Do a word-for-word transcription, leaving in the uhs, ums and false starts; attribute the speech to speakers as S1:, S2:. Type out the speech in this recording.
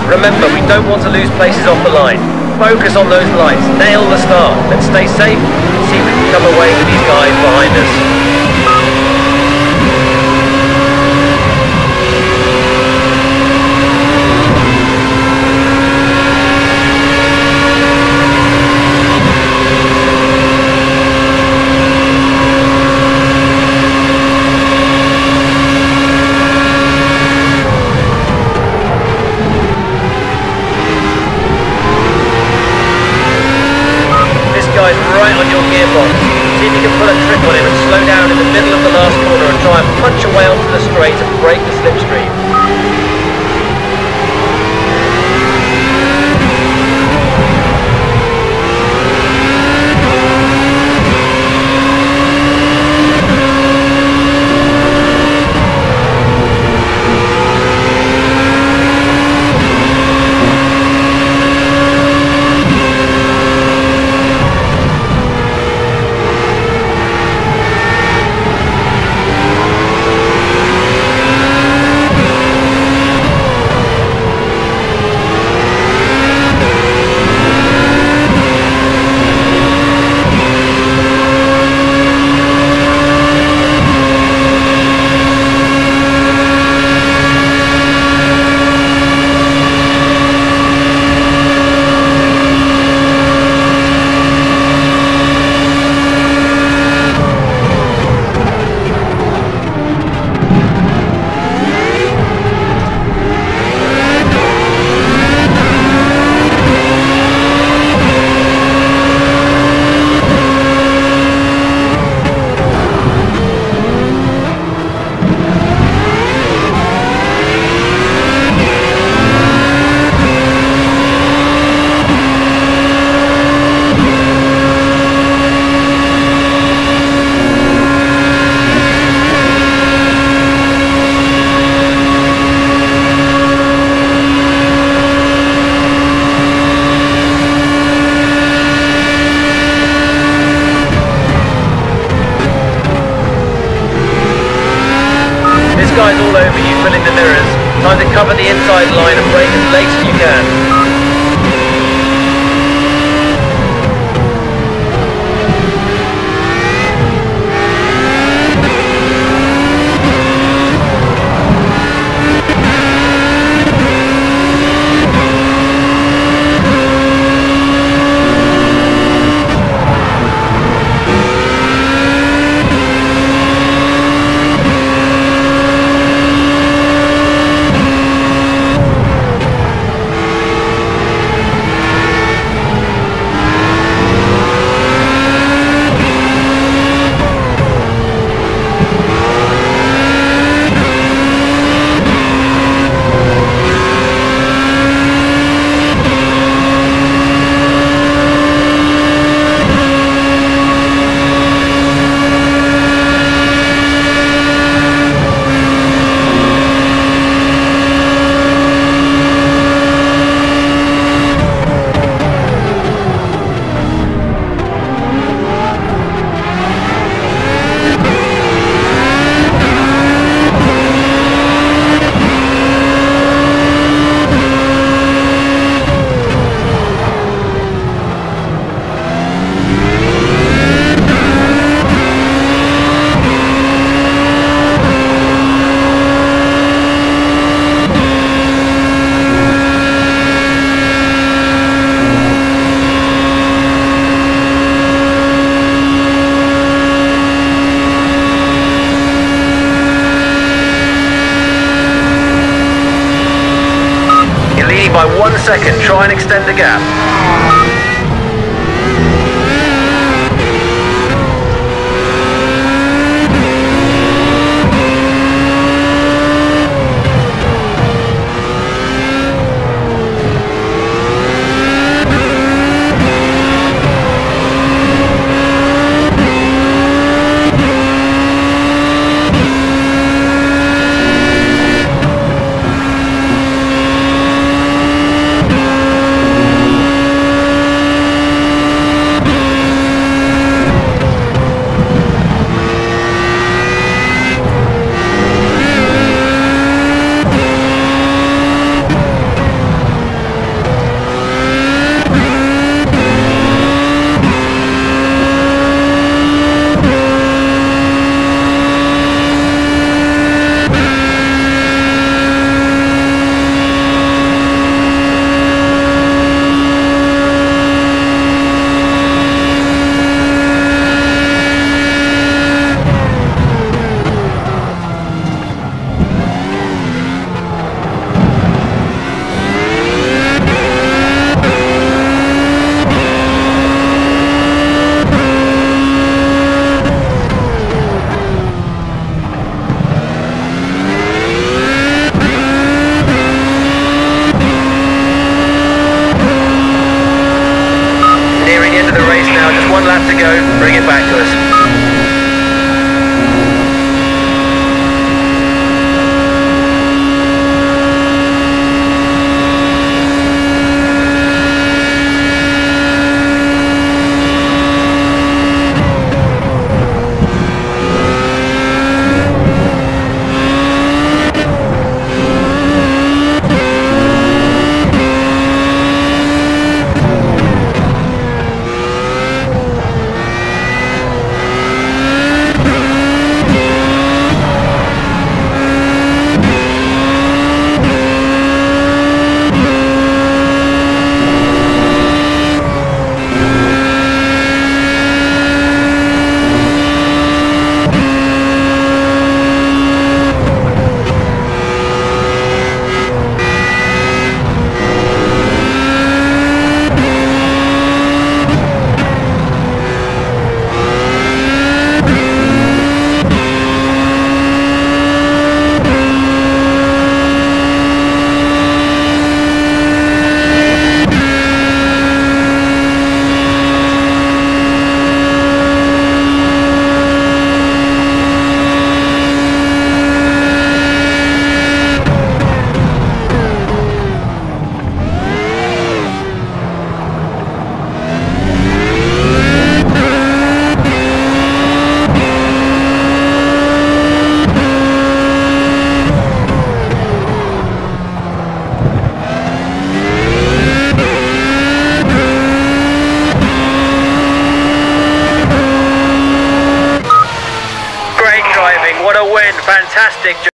S1: Remember, we don't want to lose places off the line. Focus on those lights, nail the start, and stay safe. See if we can come away with these guys behind us. Right on your gearbox. See if you can put a trick on him and slow down in the middle of the last corner and try and punch away onto the straight and break the slipstream. Guys all over you, filling the mirrors. Time to cover the inside line and brake as late as you can. By one second, try and extend the gap. now, just one lap to go, bring it back to us. What a win, fantastic.